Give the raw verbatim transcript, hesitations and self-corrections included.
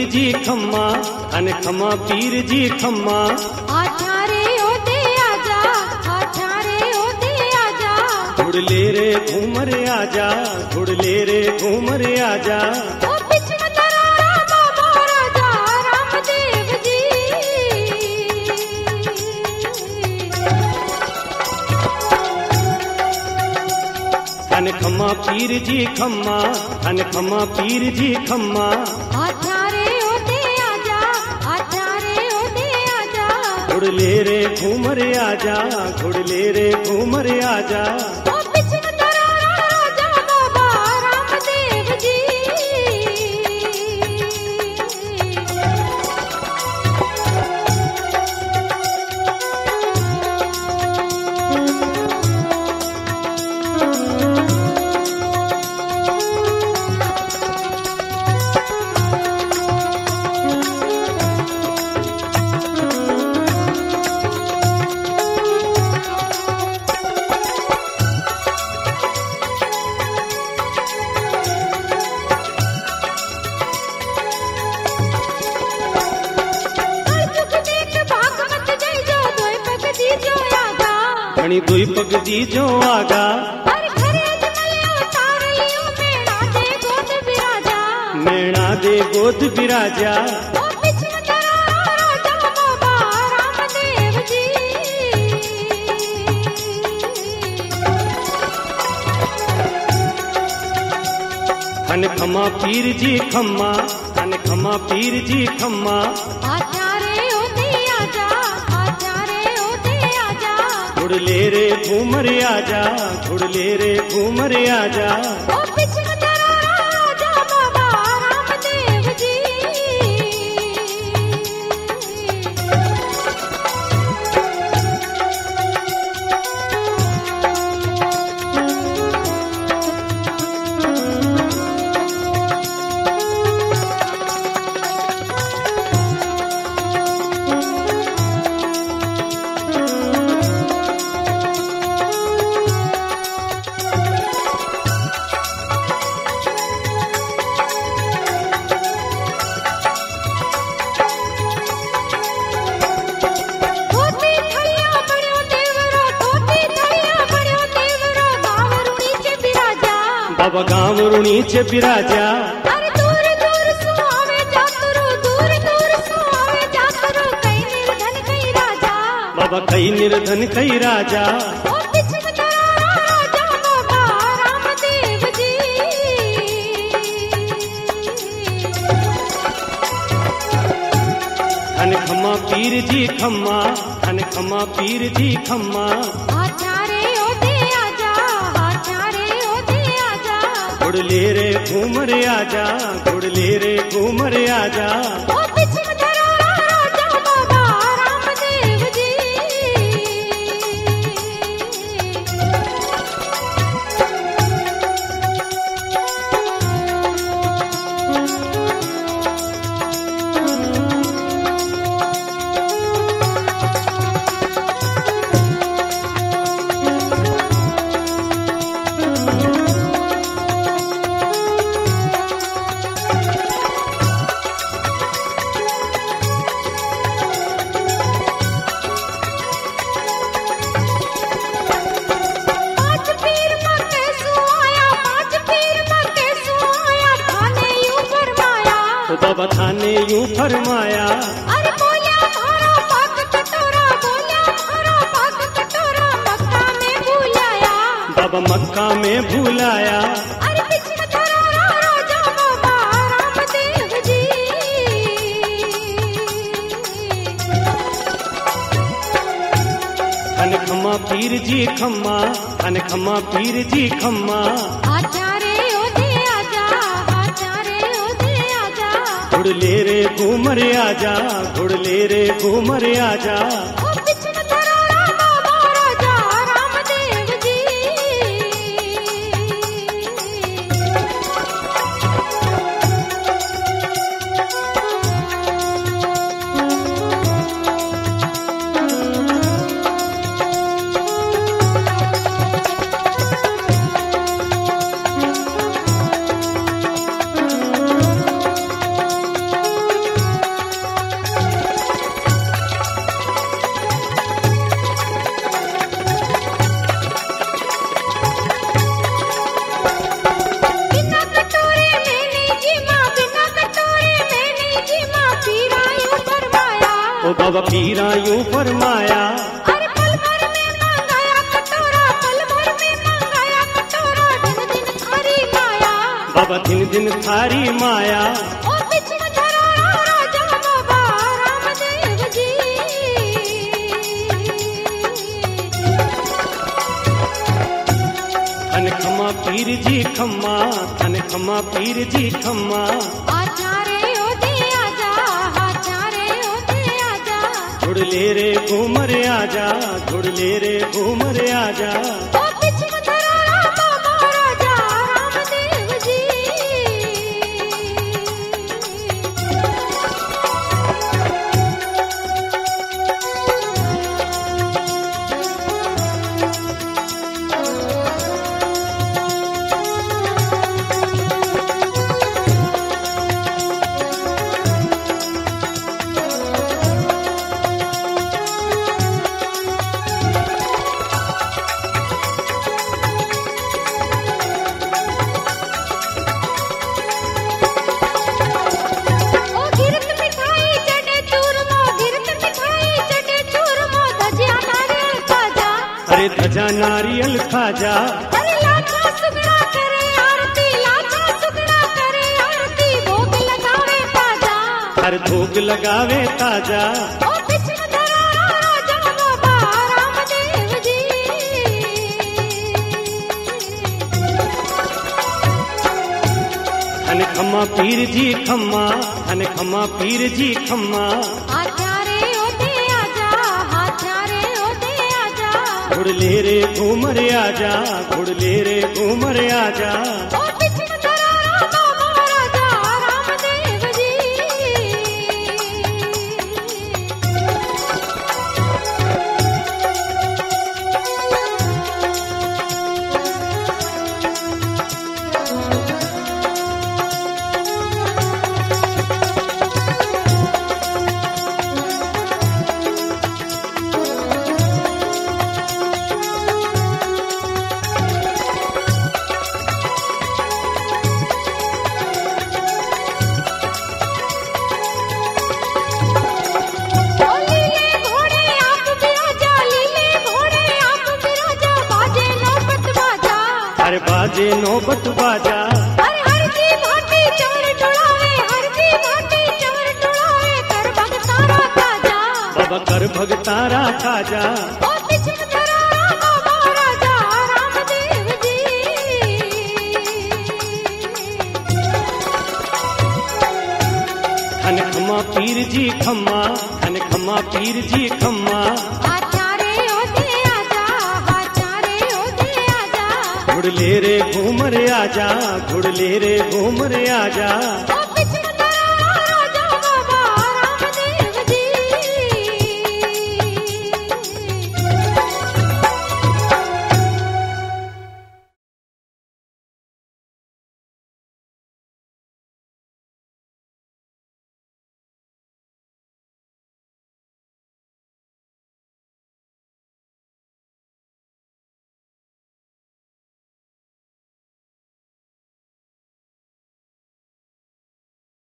जी खम्मा, अन खम्मा पीर जी खम्मा। आजा रे ओते आजा, आजा रे ओते आजा। घुड़ ले रे घूमर आजा, घुड़ ले रे घूमर आजा। ओ बिच में तरारा बाबा राजा रामदेव जी। अन खम्मा पीर जी खम्मा, अन खम्मा पीर जी खम्मा। आजा रे ओते आजा, आजा रे ओते आजा। घुड़ ले रे घूमर आजा, घुड़ ले रे घूमर आजा। ओ बिच में तरारा राजा बाबा रामदेव जी। घणी दुई पग दी जो आगा। हर घरे जमलियो तारियो मेणा दे गोद बिराजा। मेणा दे गोद बिराजा। ओ बिच में तरारा राजा बाबा रामदेव जी। अन खम्मा पीर जी खम्मा, अन खम्मा पीर जी खम्मा। आजा रे ओते आजा, आजा रे ओते आजा। घुड़ ले रे घूमर आजा, घुड़ ले रे घूमर आजा। ओ बिच में तरारा राजा बाबा रामदेव जी। बाबा गाँव रुणी चे बिराजा। अरे दूर दूर सु आवे जातरू, दूर दूर सु आवे जातरू। कई निर्धन कई राजा, बाबा कई निर्धन कई राजा। ओ बिच में तरारा राजा बाबा रामदेव जी। अन खम्मा पीर जी खम्मा, अन खम्मा पीर जी खम्मा। आजा रे ओते आजा, आजा रे ओते आजा। घुड़ ले रे घूमर आजा, घुड़ ले रे घूमर आजा। ओ बिच में तरारा राजा बाबा रामदेव जी। बाबा थाने यूं फरमाया। अरे बोलिया मारा पाक कटोरा, बोलिया मारा पाक कटोरा। मक्का में भूलाया, बाबा मक्का में भूलाया। अरे बिच में तरारा राजा बाबा रामदेव जी। अन खम्मा पीर जी खम्मा, अन खम्मा पीर जी खम्मा। आजा रे ओते आजा, आजा रे ओते आजा। घुड़ ले रे घूमर आजा, घुड़ ले रे घूमर आजा। ओ बिच में तरारा बाबा राजा रामदेव जी। ओ बाबा पीरा यूं फरमाया, अरे पल भर में मंगाया कटोरा, पल भर में मंगाया कटोरा, दिन दिन थारी माया। बाबा दिन दिन थारी माया। ओ बीच में धरा राजा बाबा रामदेव जी। खन खमा पीर जी खम्मा, खन खमा पीर जी खम्मा। आजा रे ओ दे आजा, आजा रे ओ दे आजा। घुड़ ले रे घूमर आजा, घुड़ ले रे घूमर आजा। ओ बीच में धरा बाबा राजा रामदेव जी। अरे धजा नारियल खाजा, अरे लाचा सुगड़ा करे आरती, लाचा सुगड़ा करे आरती, भोग लगावे ताजा। हर भोग लगावे ताजा। ओ बीच में धरा राजा बाबा रामदेव जी। खन खमा पीर जी खम्मा, खन खमा पीर जी खम्मा। आजा रे ओ दे आजा, आजा रे ओ दे आजा। घुड़ ले रे घूमर आजा, घुड़ ले रे घूमर आजा। ओ बीच में धरा बाबा राजा रामदेव जी। अरे बाजे नौबत बाजा, अरे हर की भाटी चवर टुड़ावे, हर की भाटी चवर टुड़ावे, कर भगतारा ताजा। बाबा कर भगतारा ताजा। ओ बीच में धरा बाबा राजा रामदेव जी। खन खमा पीर जी खम्मा, खन खमा पीर जी खम्मा। आजा रे ओ दे आजा, आजा रे ओ दे आजा। घुड़ ले रे घूमर आजा, घुड़ ले रे घूमर आजा।